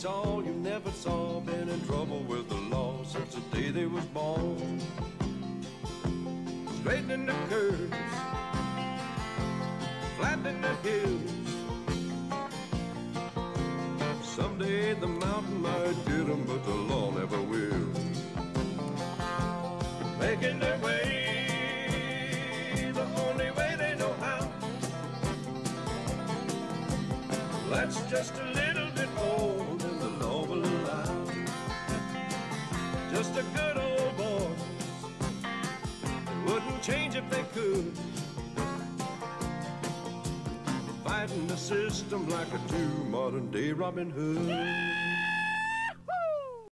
it's all you never saw. Been in trouble with the law since the day they was born. Straightening the curves, flattening the hills. Someday the mountain might get 'em, but the law never will. Making their way the only way they know how. That's just a little bit more than the law will allow. Just a good old boy, they wouldn't change if they could. Fighting the system like a true modern day Robin Hood.